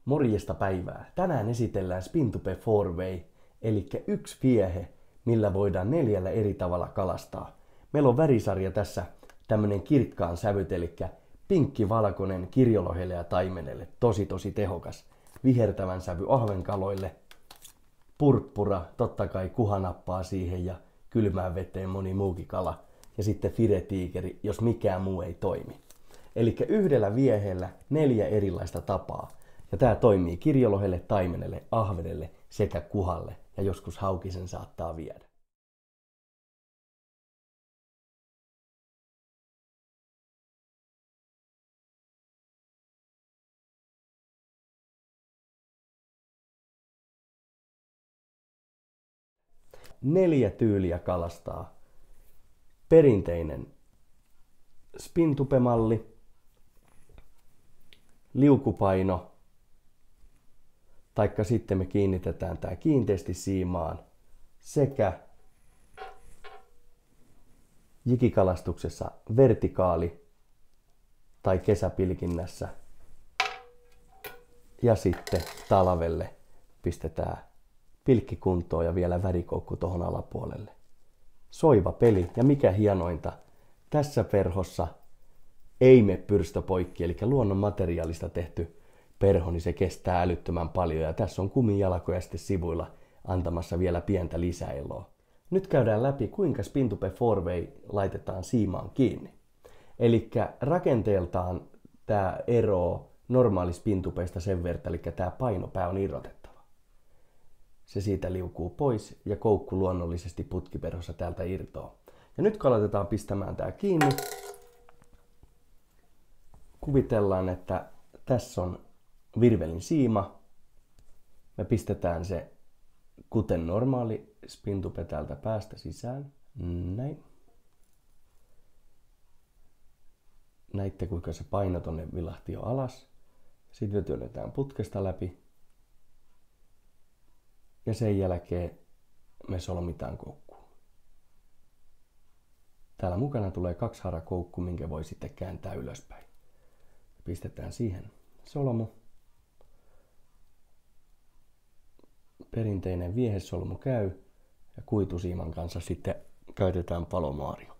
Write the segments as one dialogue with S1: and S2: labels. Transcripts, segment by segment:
S1: Morjesta päivää. Tänään esitellään Spintupe 4-way, eli yksi viehe, millä voidaan 4 eri tavalla kalastaa. Meillä on värisarja tässä tämmönen kirkkaan sävyt, eli pinkki, valkoinen, kirjolohelle ja taimenelle. Tosi tehokas. Vihertävän sävy ahvenkaloille. Purppura, totta kai kuhanappaa siihen ja kylmään veteen moni muukin kala. Ja sitten firetiikeri, jos mikään muu ei toimi. Eli yhdellä vieheellä 4 erilaista tapaa. Ja tämä toimii kirjolohelle, taimenelle, ahvenelle sekä kuhalle. Ja joskus haukisen saattaa viedä. Neljä tyyliä kalastaa. Perinteinen spintupe-malli, liukupaino, taikka sitten me kiinnitetään tämä kiinteästi siimaan sekä jikikalastuksessa vertikaali tai kesäpilkinnässä ja sitten talvelle pistetään pilkkikuntoon ja vielä värikoukku tuohon alapuolelle. Soiva peli ja mikä hienointa, tässä perhossa ei mene pyrstö poikki, eli luonnon materiaalista tehty perho, niin se kestää älyttömän paljon ja tässä on kumijalkoja sitten sivuilla antamassa vielä pientä lisäeloa. Nyt käydään läpi, kuinka Spintupe 4-way laitetaan siimaan kiinni. Eli rakenteeltaan tämä eroaa normaali spintupeista sen verran, eli tämä painopää on irrotettava. Se siitä liukuu pois ja koukku luonnollisesti putkiperhossa täältä irtoaa. Ja nyt kun aletetaan pistämään tämä kiinni, kuvitellaan, että tässä on virvelin siima. Me pistetään se kuten normaali spintupe täältä päästä sisään. Näin. Näitte kuinka se paino tonne vilahti jo alas. Sitten me työnnetään putkesta läpi. Ja sen jälkeen me solmitaan koukkuun. Täällä mukana tulee 2-harakoukku, minkä voi sitten kääntää ylöspäin. Pistetään siihen solmu. Perinteinen viehesolmu käy ja kuitusiiman kanssa sitten käytetään palomaario.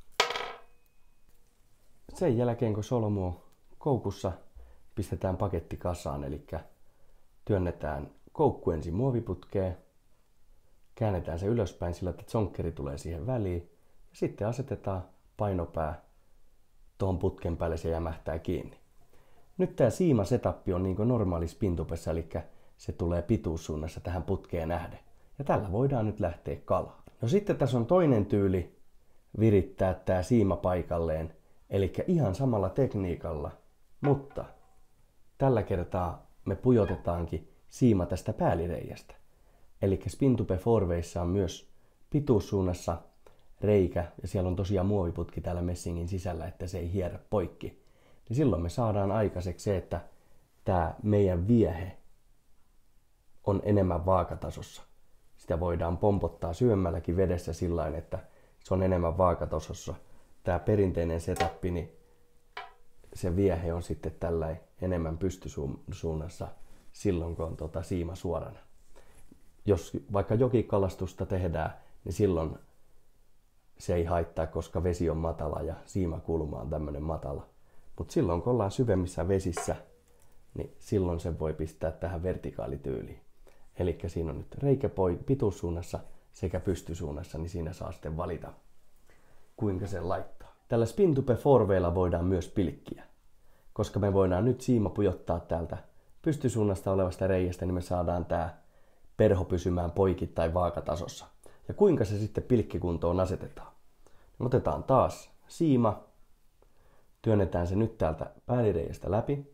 S1: Sen jälkeen kun solmu on koukussa, pistetään paketti kasaan, eli työnnetään koukku ensin muoviputkeen, käännetään se ylöspäin sillä, että zonkkeri tulee siihen väliin ja sitten asetetaan painopää tuohon putken päälle, se jämähtää kiinni. Nyt tämä siimasetappi on niin kuin normaali spintupessa, eli se tulee pituussuunnassa tähän putkeen nähden. Ja tällä voidaan nyt lähteä kalaan. No sitten tässä on toinen tyyli virittää tämä siima paikalleen, eli ihan samalla tekniikalla, mutta tällä kertaa me pujotetaankin siima tästä päällireiästä. Eli Spintupe 4-wayssä on myös pituussuunnassa reikä, ja siellä on tosiaan muoviputki täällä messingin sisällä, että se ei hierrä poikki. Niin silloin me saadaan aikaiseksi se, että tämä meidän viehe on enemmän vaakatasossa. Sitä voidaan pompottaa syömmälläkin vedessä sillain, että se on enemmän vaakatasossa. Tämä perinteinen setup, niin se viehe on sitten tällä enemmän pystysuunnassa silloin, kun on siima suorana. Jos vaikka jokikalastusta tehdään, niin silloin se ei haittaa, koska vesi on matala ja siimakulma on tämmöinen matala. Mutta silloin, kun ollaan syvemmissä vesissä, niin silloin se voi pistää tähän vertikaalityyliin. Eli siinä on nyt reikä pituussuunnassa sekä pystysuunnassa, niin siinä saa sitten valita, kuinka sen laittaa. Tällä Spintupe 4-waylla voidaan myös pilkkiä, koska me voidaan nyt siima pujottaa täältä pystysuunnasta olevasta reiästä, niin me saadaan tämä perho pysymään poikittain vaakatasossa. Ja kuinka se sitten pilkkikuntoon asetetaan? Me otetaan taas siima, työnnetään se nyt täältä päällireiästä läpi.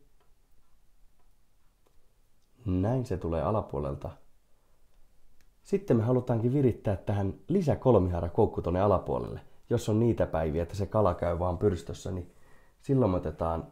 S1: Näin se tulee alapuolelta. Sitten me halutaankin virittää tähän lisä 3-harakoukku tonne alapuolelle. Jos on niitä päiviä, että se kala käy vaan pyrstössä, niin silloin me otetaan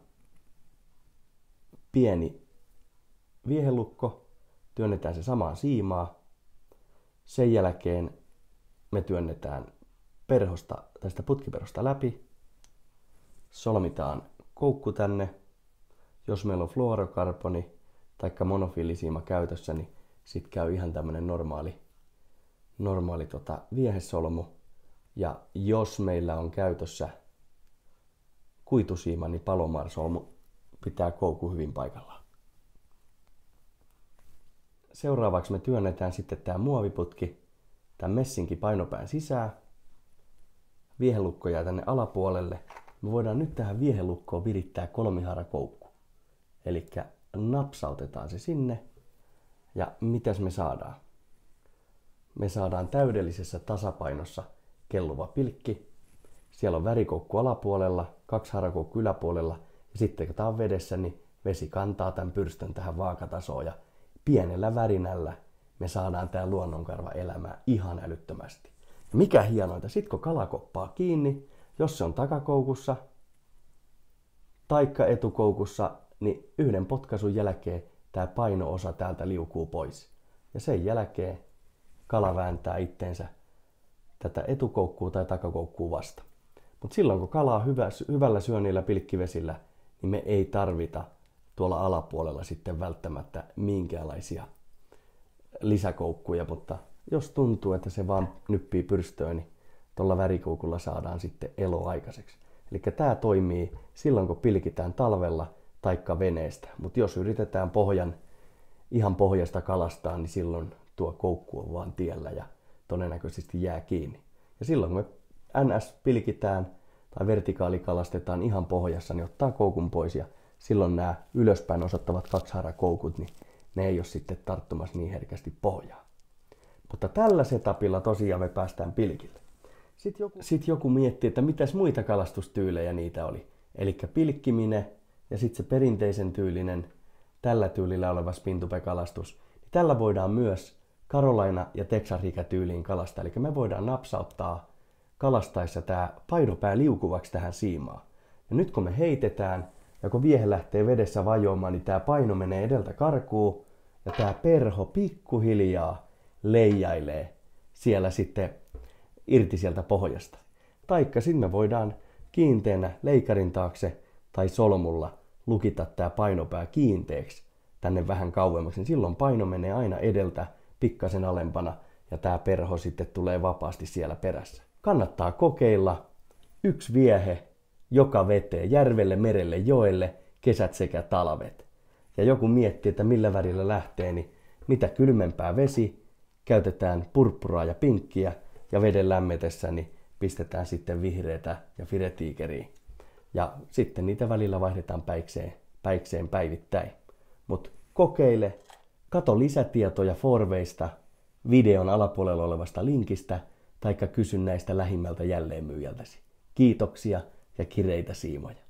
S1: pieni viehelukko, työnnetään se samaan siimaa. Sen jälkeen me työnnetään perhosta, tästä putkiperhosta läpi. Solmitaan koukku tänne. Jos meillä on fluorokarboni taikka monofiilisiima käytössä, niin sit käy ihan tämmönen normaali viehesolmu. Ja jos meillä on käytössä kuitusiima, niin palomar-solmu pitää koukku hyvin paikallaan. Seuraavaksi me työnnetään sitten tämä muoviputki tämän messinkin painopään sisään. Viehelukko jää tänne alapuolelle. Me voidaan nyt tähän viehelukkoon virittää kolmiharakoukku. Eli napsautetaan se sinne. Ja mitäs me saadaan? Me saadaan täydellisessä tasapainossa kelluva pilkki. Siellä on värikoukku alapuolella, 2 harakoukku yläpuolella. Ja sitten kun tää on vedessä, niin vesi kantaa tämän pyrstön tähän vaakatasoon. Ja pienellä värinällä me saadaan tää luonnonkarva elämään ihan älyttömästi. Ja mikä hienointa, sit kun kala koppaa kiinni, jos se on takakoukussa taikka etukoukussa, niin yhden potkaisun jälkeen tää paino-osa täältä liukuu pois. Ja sen jälkeen kala vääntää itteensä tätä etukoukkuu tai takakoukkuu vasta. Mutta silloin kun kala on hyvällä syönnillä pilkkivesillä, niin me ei tarvita tuolla alapuolella sitten välttämättä minkäänlaisia lisäkoukkuja, mutta jos tuntuu, että se vaan nyppii pyrstöön, niin tuolla värikoukulla saadaan sitten elo aikaiseksi. Eli tämä toimii silloin, kun pilkitään talvella taikka veneestä, mutta jos yritetään ihan pohjasta kalastaa, niin silloin tuo koukku on vaan tiellä ja todennäköisesti jää kiinni. Ja silloin kun me NS pilkitään tai vertikaalikalastetaan ihan pohjassa, niin ottaa koukun pois ja silloin nämä ylöspäin osoittavat 2 harakoukut, niin ne ei ole sitten tarttumassa niin herkästi pohjaan. Mutta tällä setupilla tosiaan me päästään pilkille. Sitten joku miettii, että mitäs muita kalastustyylejä niitä oli. Eli pilkkiminen ja sitten se perinteisen tyylinen, tällä tyylillä oleva spintupe-kalastus. Tällä voidaan myös Carolina- ja Texas-rikä-tyyliin kalastaa. Eli me voidaan napsauttaa kalastaessa tämä painopää liukuvaksi tähän siimaan. Ja nyt kun me heitetään ja kun viehe lähtee vedessä vajoamaan, niin tämä paino menee edeltä karkuun ja tämä perho pikkuhiljaa leijailee siellä sitten irti sieltä pohjasta. Taikka sitten me voidaan kiinteänä leikarin taakse tai solmulla lukita tämä painopää kiinteäksi tänne vähän kauemmaksi. Niin silloin paino menee aina edeltä pikkasen alempana ja tämä perho sitten tulee vapaasti siellä perässä. Kannattaa kokeilla 1 viehe joka veteen, järvelle, merelle, joelle, kesät sekä talvet. Ja joku miettii, että millä värillä lähtee, niin mitä kylmempää vesi, käytetään purppuraa ja pinkkiä ja veden lämmetessä, niin pistetään sitten vihreätä ja firetiikeriä. Ja sitten niitä välillä vaihdetaan päikseen päivittäin. Mutta kokeile, kato lisätietoja Forweista, videon alapuolella olevasta linkistä, taikka kysy näistä lähimmältä jälleenmyyjältäsi. Kiitoksia ja kireitä siimoja.